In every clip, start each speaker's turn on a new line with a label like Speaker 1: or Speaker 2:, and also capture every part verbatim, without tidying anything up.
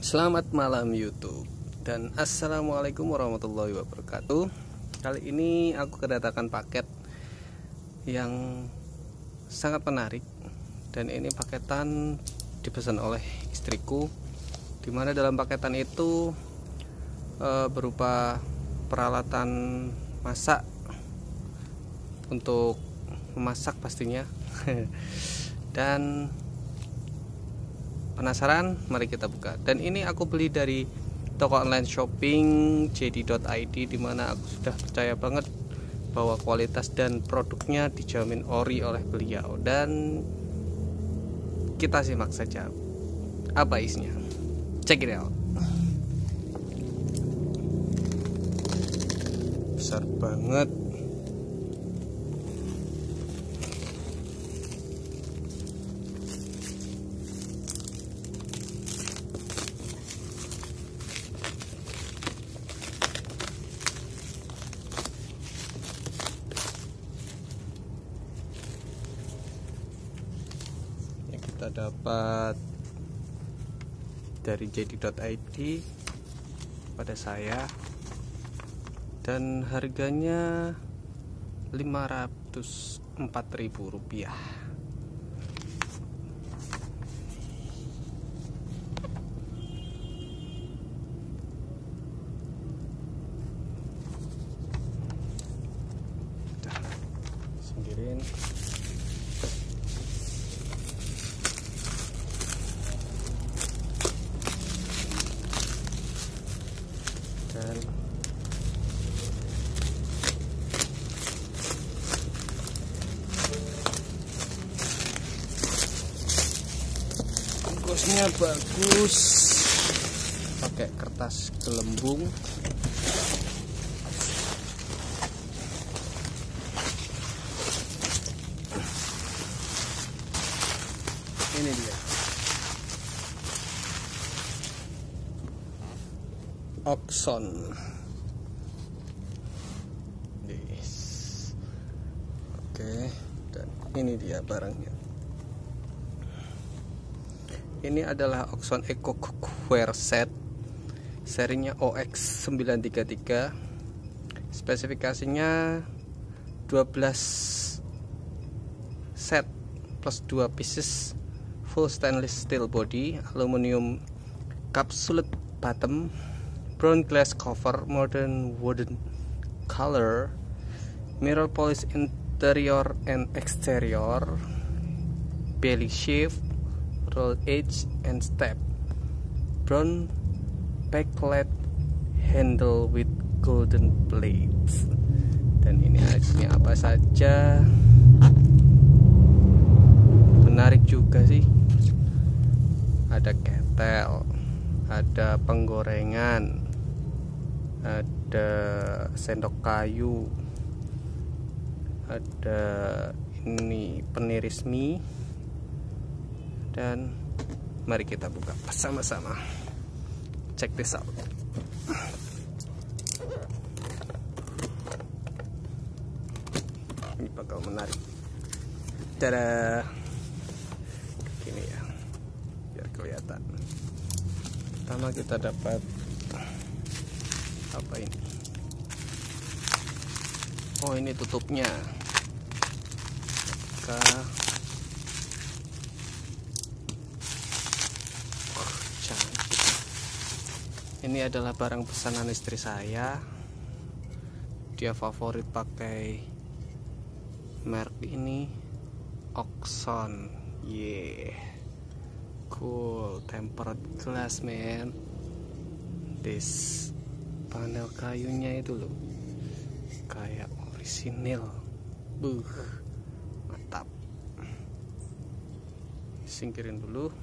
Speaker 1: Selamat malam YouTube dan assalamualaikum warahmatullahi wabarakatuh. Kali ini aku kedatangan paket yang sangat menarik, dan ini paketan dipesan oleh istriku, dimana dalam paketan itu e, berupa peralatan masak untuk memasak pastinya. Dan penasaran? Mari kita buka. Dan ini aku beli dari toko online shopping j d dot i d, dimana aku sudah percaya banget bahwa kualitas dan produknya dijamin ori oleh beliau. Dan kita simak saja apa isinya. Check it out. Besar banget. Kita dapat dari j d dot i d pada saya, dan harganya lima ratus empat ribu rupiah. Kita singkirin. Dan bungkusnya bagus, pakai kertas gelembung. Ini dia, Oxon. Yes. Oke, dan ini dia barangnya. Ini adalah Oxon Eco Cookware Set, serinya O X sembilan tiga tiga. Spesifikasinya dua belas set plus dua pieces, full stainless steel body, aluminium capsuled bottom, brown glass cover, modern wooden color, mirror polish interior and exterior, belly shape, roll edge and step, brown backlight handle with golden blades. Dan ini hasilnya apa saja, menarik juga sih. Ada ketel, ada penggorengan, ada sendok kayu, ada ini peniris mie, dan mari kita buka bersama-sama. Check this out. Ini bakal menarik. Tada, gini ya, biar kelihatan. Pertama kita dapat apa ini? Oh, ini tutupnya. Ke oh, cantik. Ini adalah barang pesanan istri saya. Dia favorit pakai merek ini, Oxon. Yeah, cool, tempered glass man. This panel kayunya itu loh, kayak orisinil. Buh, mantap. Singkirin dulu.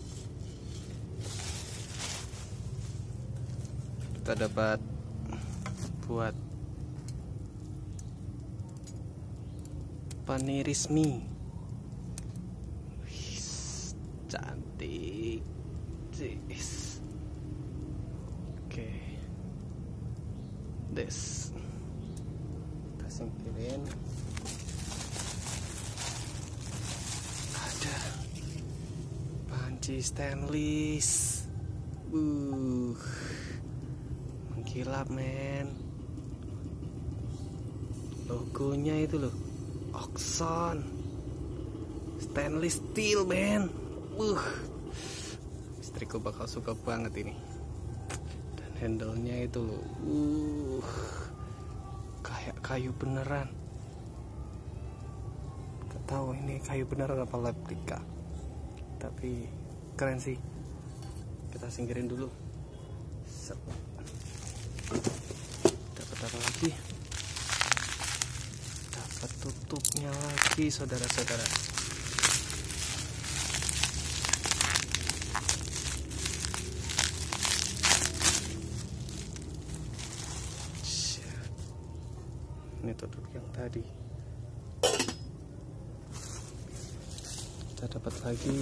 Speaker 1: Kita dapat buat peniris mie. Wih, cantik. This. Oke. Okay. This. Kita singkirin. Ada panci stainless. Uh. kilap men, logonya itu loh, Oxon stainless steel men. Uh, istriku bakal suka banget ini. Dan handle-nya itu loh, uh, kayak kayu beneran. Gak tahu ini kayu beneran apa replika, tapi keren sih. Kita singkirin dulu. Set. Dapat apa lagi? Dapat tutupnya lagi, saudara-saudara. Ini tutup yang tadi. Kita dapat lagi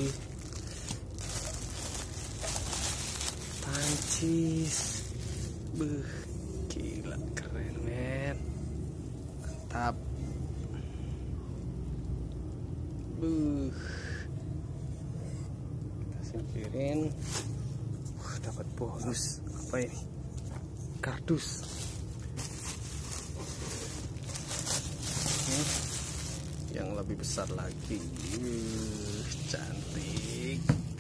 Speaker 1: pancis. Beuh, gila keren men, mantap. Buh, kita singkirin. Uh, dapat bonus apa ini? Kardus. Hmm, yang lebih besar lagi. Uh, cantik.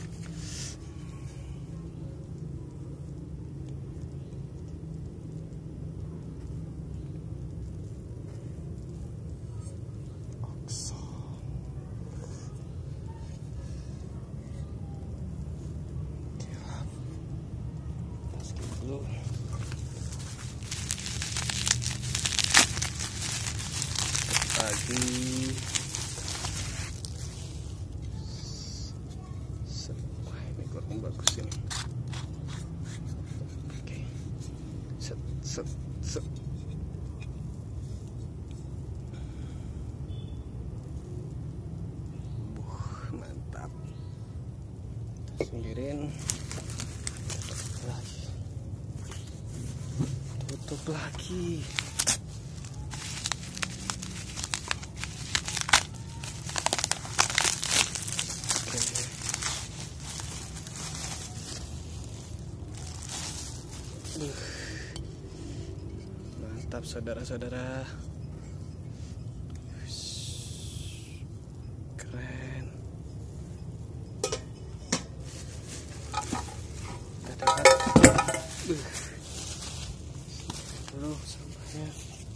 Speaker 1: Dulu. Lagi set. Wah, ini kurang bagus ini. Oke, set set set. Buh, mantap. Singkirin lagi, tutup lagi. Oke. Buh. Mantap saudara-saudara. Keren. Kita dapat. Buh. Dulu sampahnya.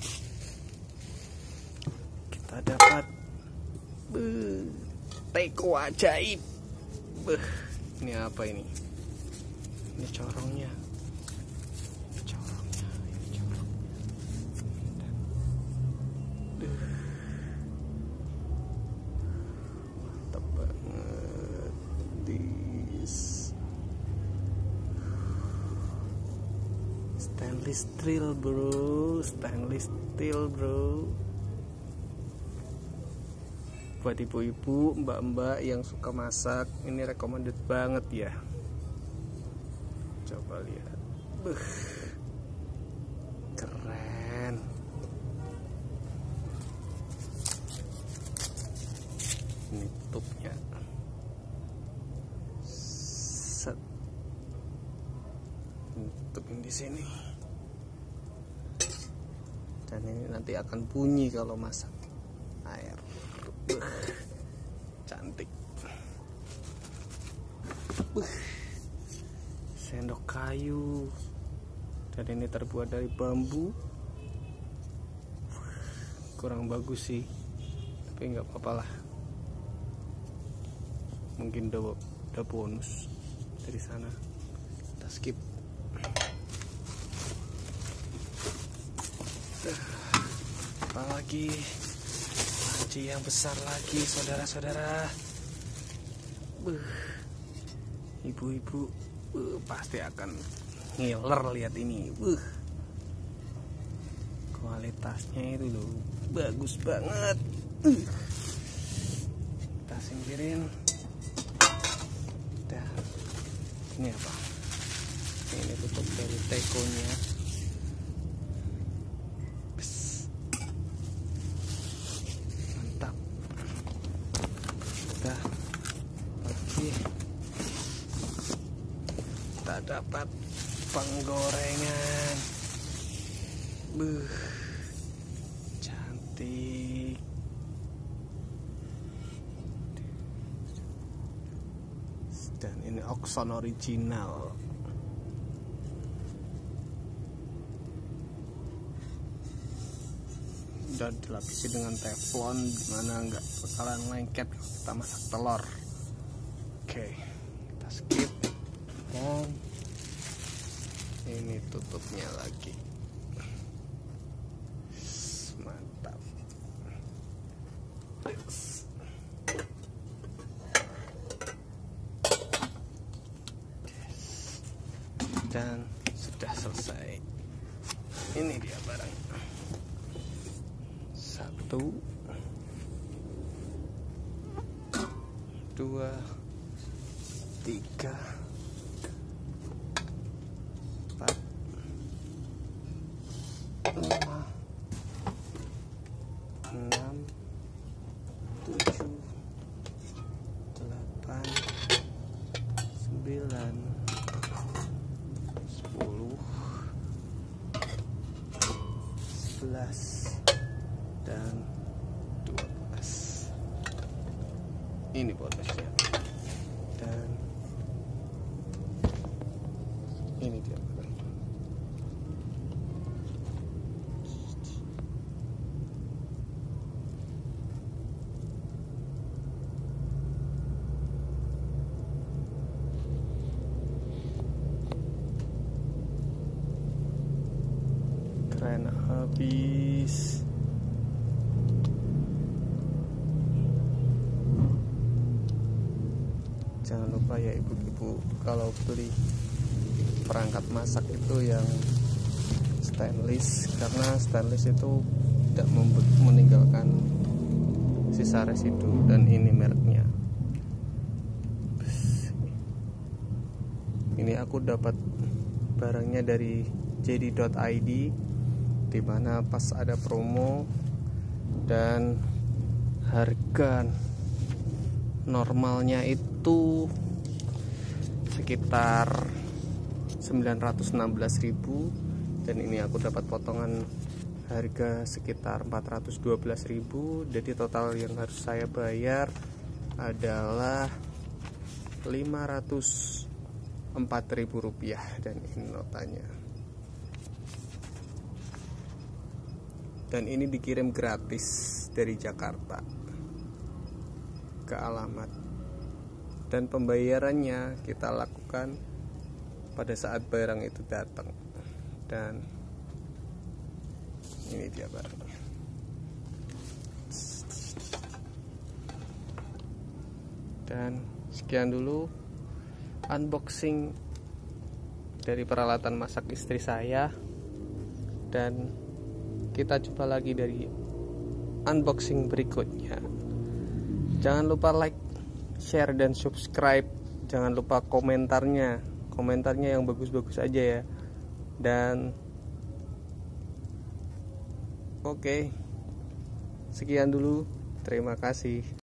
Speaker 1: Kita dapat Beuh, teko ajaib. Beuh, ini apa ini? Ini corongnya. Ini corongnya, ini corong. Dan, Duh, mantap banget. This stainless steel bro, stainless steel bro. Buat ibu-ibu, mbak-mbak yang suka masak, ini recommended banget ya. Coba lihat. Beuh, keren. Ini tutupnya. Set. Tutupin di sini. Dan ini nanti akan bunyi kalau masak air. Buh, cantik. Buh, sendok kayu. Dan ini terbuat dari bambu. Kurang bagus sih, tapi nggak apa-apa lah. Mungkin udah, udah bonus dari sana. Kita skip. Apalagi panci yang besar lagi, saudara-saudara. Ibu-ibu pasti akan ngiler lihat ini. Buh, kualitasnya itu loh, bagus banget. Uh. Kita singkirin. Dah. Ini apa? Ini tutup dari tekonya. Mantap. Dah. Lagi. Kita dapat penggorengan. Buh, cantik. Dan ini Oxon original. Dan dilapisi dengan teflon, dimana nggak bakalan lengket kalau kita masak telur. Oke, kita skip. Dan ini tutupnya lagi. Mantap. Dan sudah selesai. Ini dia barang. Satu, dua, tiga, empat, lima, enam, tujuh, delapan, sembilan, sepuluh, sebelas, dan dua belas. Ini bonusnya. Dan ini dia. Keren habis. Jangan lupa ya ibu-ibu, kalau beli perangkat masak itu yang stainless, karena stainless itu tidak meninggalkan sisa residu. Dan ini mereknya. Ini aku dapat barangnya dari j d dot i d, dimana pas ada promo dan harga normalnya itu sekitar sembilan ratus enam belas ribu, dan ini aku dapat potongan harga sekitar empat ratus dua belas ribu. Jadi total yang harus saya bayar adalah lima ratus empat ribu rupiah, dan ini notanya. Dan ini dikirim gratis dari Jakarta ke alamat, dan pembayarannya kita lakukan pada saat barang itu datang. Dan ini dia barangnya. Dan sekian dulu unboxing dari peralatan masak istri saya, dan kita jumpa lagi dari unboxing berikutnya. Jangan lupa like, share, dan subscribe. Jangan lupa komentarnya, komentarnya yang bagus-bagus aja ya. Dan oke, sekian dulu. Terima kasih.